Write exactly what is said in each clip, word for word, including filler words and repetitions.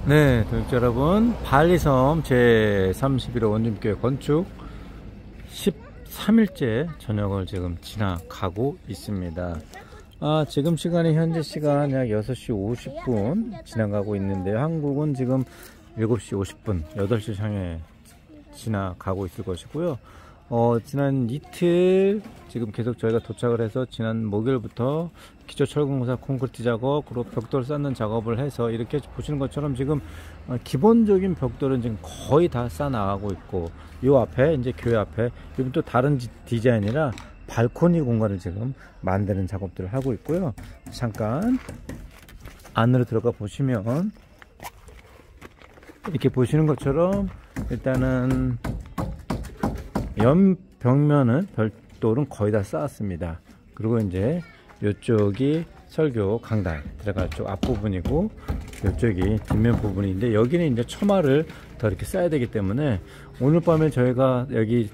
네, 동역자 여러분, 발리섬 제삼십일 호 원주민교회 건축 십삼 일째 저녁을 지금 지나가고 있습니다. 아, 지금 시간이 현재 시간 약 여섯 시 오십 분 지나가고 있는데요. 한국은 지금 일곱 시 오십 분, 여덟 시 향해 지나가고 있을 것이고요. 어, 지난 이틀 지금 계속 저희가 도착을 해서 지난 목요일부터 기초 철공사 콘크리트 작업, 그리고 벽돌 쌓는 작업을 해서 이렇게 보시는 것처럼 지금 어, 기본적인 벽돌은 지금 거의 다 쌓아 나가고 있고, 요 앞에 이제 교회 앞에 이건 또 다른 디자인이라 발코니 공간을 지금 만드는 작업들을 하고 있고요. 잠깐 안으로 들어가 보시면 이렇게 보시는 것처럼 일단은 연벽면은 별돌은 거의 다 쌓았습니다. 그리고 이제 이쪽이 설교 강단 들어갈 쪽 앞부분이고, 이쪽이 뒷면 부분인데, 여기는 이제 처마를 더 이렇게 쌓아야 되기 때문에 오늘 밤에 저희가 여기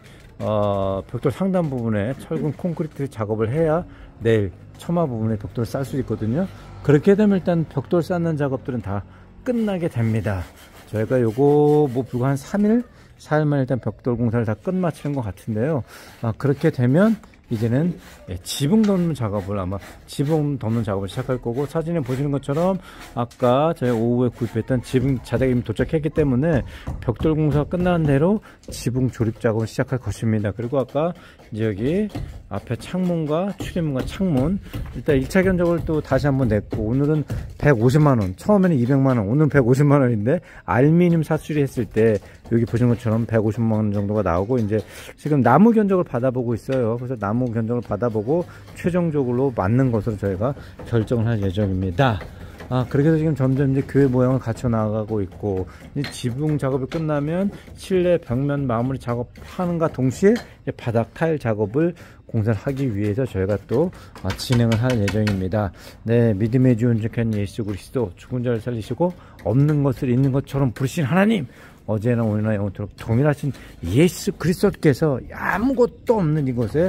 어, 벽돌 상단 부분에 철근 콘크리트 작업을 해야 내일 처마 부분에 벽돌을 쌓을 수 있거든요. 그렇게 되면 일단 벽돌 쌓는 작업들은 다 끝나게 됩니다. 저희가 요거 뭐 불과 한 삼 일 사 일만 일단 벽돌 공사를 다 끝마치는 것 같은데요. 아, 그렇게 되면 이제는 지붕 덮는 작업을 아마 지붕 덮는 작업을 시작할 거고, 사진에 보시는 것처럼 아까 저희 오후에 구입했던 지붕 자재가 이미 도착했기 때문에 벽돌 공사가 끝난 대로 지붕 조립 작업을 시작할 것입니다. 그리고 아까 이제 여기 앞에 창문과 출입문과 창문, 일단 일 차 견적을 또 다시 한번 냈고, 오늘은 백오십만 원, 처음에는 이백만 원, 오늘은 백오십만 원인데 알루미늄 사수리 했을 때 여기 보시는 것처럼 백오십만 원 정도가 나오고, 이제 지금 나무 견적을 받아보고 있어요. 그래서 나무 견적을 받아보고 최종적으로 맞는 것으로 저희가 결정을 할 예정입니다. 아, 그렇게 해서 지금 점점 이제 교회 모양을 갖춰 나가고 있고, 이제 지붕 작업이 끝나면 실내 벽면 마무리 작업하는가 동시에 이제 바닥 타일 작업을 공사를 하기 위해서 저희가 또 진행을 할 예정입니다. 네, 믿음의 주 온전한 예수 그리스도, 죽은 자를 살리시고 없는 것을 있는 것처럼 부르신 하나님, 어제나 오늘나 영원토록 동일하신 예수 그리스도께서 아무것도 없는 이곳에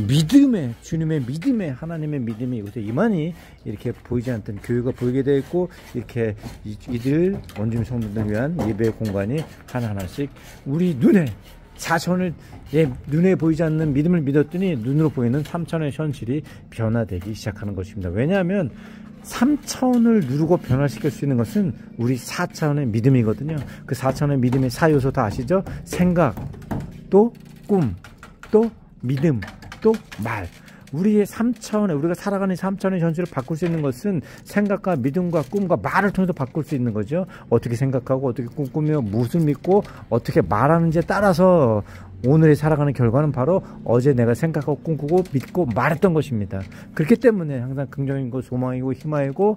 믿음의, 주님의 믿음의, 하나님의 믿음이 이곳에 이만히 이렇게 보이지 않던 교회가 보이게 되어 있고, 이렇게 이들 원주민 성도들을 위한 예배의 공간이 하나하나씩 우리 눈에 사천을, 예, 눈에 보이지 않는 믿음을 믿었더니 눈으로 보이는 삼천의 현실이 변화되기 시작하는 것입니다. 왜냐하면 삼 차원을 누르고 변화시킬 수 있는 것은 우리 사 차원의 믿음이거든요. 그 사 차원의 믿음의 사 요소 다 아시죠? 생각, 또 꿈, 또 믿음, 또 말. 우리의 삼 차원의, 우리가 살아가는 삼 차원의 현실을 바꿀 수 있는 것은 생각과 믿음과 꿈과 말을 통해서 바꿀 수 있는 거죠. 어떻게 생각하고 어떻게 꿈꾸며 무엇을 믿고 어떻게 말하는지에 따라서 오늘의 살아가는 결과는 바로 어제 내가 생각하고 꿈꾸고 믿고 말했던 것입니다. 그렇기 때문에 항상 긍정이고 소망이고 희망이고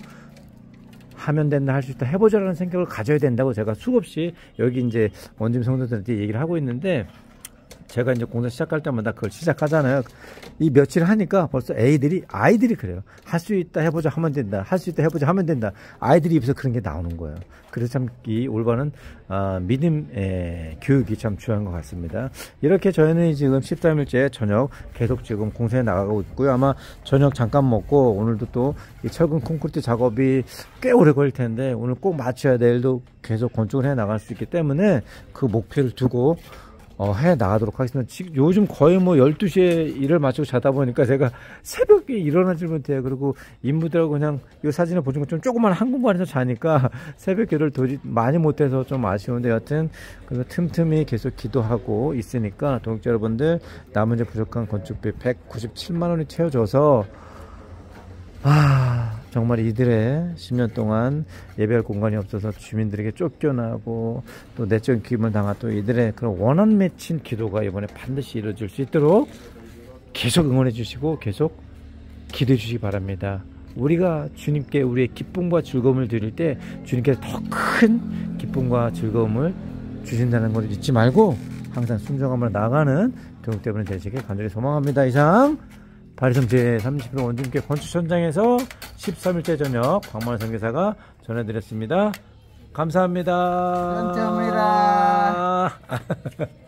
하면 된다, 할 수 있다, 해보자라는 생각을 가져야 된다고 제가 수없이 여기 이제 원주민 성도들한테 얘기를 하고 있는데, 제가 이제 공사 시작할 때마다 그걸 시작하잖아요. 이 며칠 하니까 벌써 애들이, 아이들이 그래요. 할 수 있다, 해보자, 하면 된다. 할 수 있다, 해보자, 하면 된다. 아이들이 입에서 그런 게 나오는 거예요. 그래서 참 이 올바른 어, 믿음의 교육이 참 중요한 것 같습니다. 이렇게 저희는 지금 십삼 일째 저녁 계속 지금 공사에 나가고 있고요. 아마 저녁 잠깐 먹고 오늘도 또 이 철근 콘크리트 작업이 꽤 오래 걸릴 텐데 오늘 꼭 마쳐야 내일도 계속 건축을 해 나갈 수 있기 때문에 그 목표를 두고 어, 해 나가도록 하겠습니다. 지금 요즘 거의 뭐 열두 시에 일을 마치고 자다 보니까 제가 새벽에 일어나질 못해요. 그리고 인부들하고 그냥 이 사진을 보신 것처럼 조그만 한 공간에서 자니까 새벽 기도를 도저히 많이 못해서 좀 아쉬운데, 여하튼 그래서 틈틈이 계속 기도하고 있으니까 동역자 여러분들, 남은 이제 부족한 건축비 백구십칠만 원이 채워져서 아, 정말 이들의 십 년 동안 예배할 공간이 없어서 주민들에게 쫓겨나고 또 내적인 기임을 당한 또 이들의 그런 원한 맺힌 기도가 이번에 반드시 이루어질 수 있도록 계속 응원해 주시고 계속 기도해 주시기 바랍니다. 우리가 주님께 우리의 기쁨과 즐거움을 드릴 때 주님께서 더 큰 기쁨과 즐거움을 주신다는 걸 잊지 말고 항상 순종함으로 나아가는 교육 때문에 되시길 간절히 소망합니다. 이상 발리섬 제삼십일 호 원주민교회 건축 현장에서 십삼 일째 저녁 광만호 선교사가 전해드렸습니다. 감사합니다. 감사합니다.